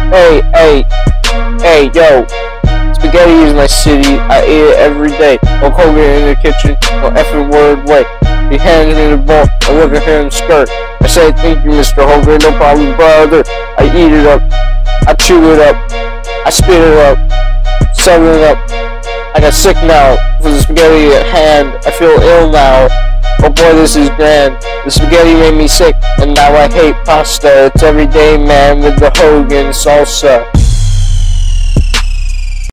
Hey, yo. Spaghetti is my city, I eat it every day. Hulk Hogan in the kitchen, no effing word way. He hands me the ball, I look at him skirt. I say, thank you, Mr. Hogan, no problem, brother. I eat it up, I chew it up, I spit it up, suck it up. I got sick now, for the spaghetti at hand, I feel ill now. Oh boy, this is grand. The spaghetti made me sick, and now I hate pasta. It's everyday man with the Hogan salsa.